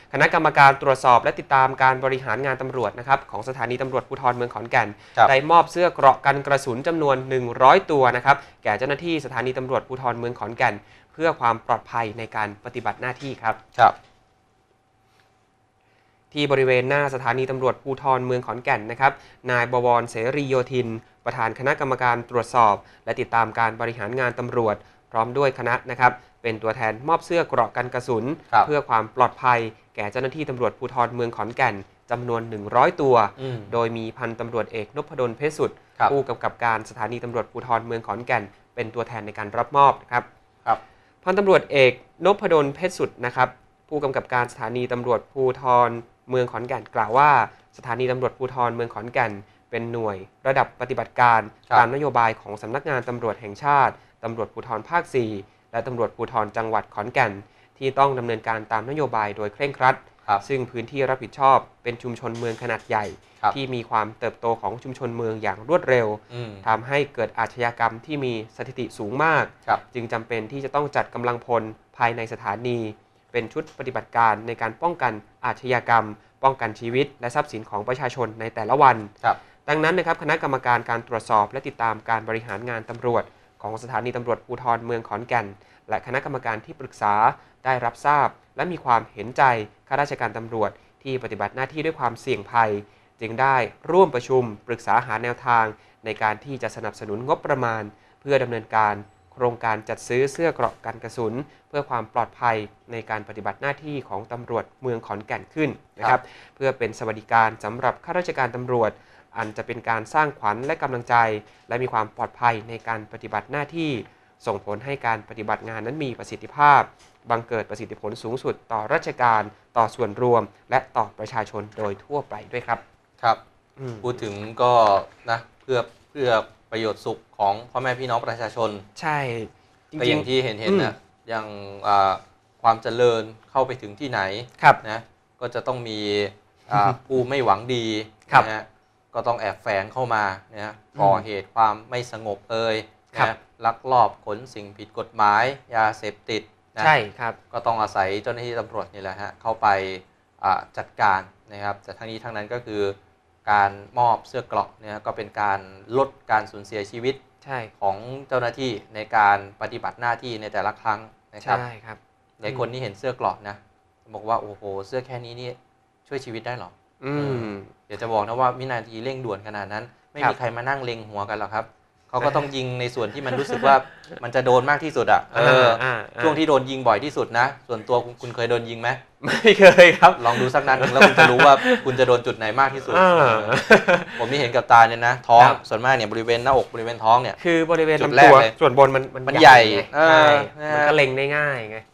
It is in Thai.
คณะกรรมการตรวจสอบและติดตามการบริหารงานตำรวจนะครับของสถานีตำรวจภูธรเมืองขอนแก่นได้มอบเสื้อเกราะกันกระสุนจำนวน100ตัวนะครับแก่เจ้าหน้าที่สถานีตำรวจภูธรเมืองขอนแก่นเพื่อความปลอดภัยในการปฏิบัติหน้าที่ครับที่บริเวณหน้าสถานีตำรวจภูธรเมืองขอนแก่นนะครับนายบวรเสรีโยธินประธานคณะกรรมการตรวจสอบและติดตามการบริหารงานตำรวจพร้อมด้วยคณะนะครับเป็นตัวแทนมอบเสื้อเกราะกันกระสุนเพื่อความปลอดภัยแก่เจ้าหน้าที่ตำรวจภูธรเมืองขอนแก่นจำนวน100ตัวโดยมีพันตำรวจเอกนพดลเพชรสุดผู้กำกับการสถานีตำรวจภูธรเมืองขอนแก่นเป็นตัวแทนในการรับมอบนะครับพันตำรวจเอกนพดลเพชรสุดนะครับผู้กำกับการสถานีตำรวจภูธรเมืองขอนแก่นกล่าวว่าสถานีตำรวจภูธรเมืองขอนแก่นเป็นหน่วยระดับปฏิบัติการตามนโยบายของสำนักงานตำรวจแห่งชาติตำรวจภูธรภาค 4 และตำรวจภูธรจังหวัดขอนแก่นที่ต้องดำเนินการตามนโยบายโดยเคร่งครัดซึ่งพื้นที่รับผิดชอบเป็นชุมชนเมืองขนาดใหญ่ที่มีความเติบโตของชุมชนเมืองอย่างรวดเร็วทำให้เกิดอาชญากรรมที่มีสถิติสูงมากจึงจำเป็นที่จะต้องจัดกำลังพลภายในสถานีเป็นชุดปฏิบัติการในการป้องกันอาชญากรรมป้องกันชีวิตและทรัพย์สินของประชาชนในแต่ละวันดังนั้นนะครับคณะกรรมการการตรวจสอบและติดตามการบริหารงานตำรวจของสถานีตำรวจภูธรเมืองขอนแก่นและคณะกรรมการที่ปรึกษาได้รับทราบและมีความเห็นใจข้าราชการตำรวจที่ปฏิบัติหน้าที่ด้วยความเสี่ยงภัยจึงได้ร่วมประชุมปรึกษาหาแนวทางในการที่จะสนับสนุนงบประมาณเพื่อดำเนินการโครงการจัดซื้อเสื้อเกราะกันกระสุนเพื่อความปลอดภัยในการปฏิบัติหน้าที่ของตำรวจเมืองขอนแก่นขึ้นนะครับเพื่อเป็นสวัสดิการสำหรับข้าราชการตำรวจอันจะเป็นการสร้างขวัญและกำลังใจและมีความปลอดภัยในการปฏิบัติหน้าที่ส่งผลให้การปฏิบัติงานนั้นมีประสิทธิภาพบังเกิดประสิทธิผลสูงสุดต่อราชการต่อส่วนรวมและต่อประชาชนโดยทั่วไปด้วยครับพูดถึงก็นะเพื่อประโยชน์สุขของพ่อแม่พี่น้องประชาชนใช่แต่อย่างที่เห็นนะอย่างความเจริญเข้าไปถึงที่ไหนนะก็จะต้องมีผู้ไม่หวังดีนะก็ต้องแอบแฝงเข้ามานะก่อเหตุความไม่สงบนะลักลอบขนสิ่งผิดกฎหมายยาเสพติดนะใช่ครับก็ต้องอาศัยเจ้าหน้าที่ตำรวจนี่แหละฮะเข้าไปจัดการนะครับแต่ทั้งนี้ทั้งนั้นก็คือการมอบเสื้อเกราะเนี่ยก็เป็นการลดการสูญเสียชีวิตของเจ้าหน้าที่ในการปฏิบัติหน้าที่ในแต่ละครั้งนะครับใช่ครับหลายคนที่เห็นเสื้อเกราะนะบอกว่าโอ้โหเสื้อแค่นี้นี่ช่วยชีวิตได้หรอเดี๋ยวจะบอกนะว่าวินาทีเร่งด่วนขนาดนั้นไม่มีใครมานั่งเล็งหัวกันหรอกครับเขาก็ต้องยิงในส่วนที่มันรู้สึกว่ามันจะโดนมากที่สุดช่วงที่โดนยิงบ่อยที่สุดนะส่วนตัวคุณเคยโดนยิงไหมไม่เคยครับลองดูสักนัดหนึ่งแล้วคุณจะรู้ว่าคุณจะโดนจุดไหนมากที่สุดผมนี่เห็นกับตาเนี่ยนะท้องส่วนมากเนี่ยบริเวณหน้าอกบริเวณท้องเนี่ยคือบริเวณลำตัวส่วนบนมันใหญ่มันก็เล็งได้ง่ายไง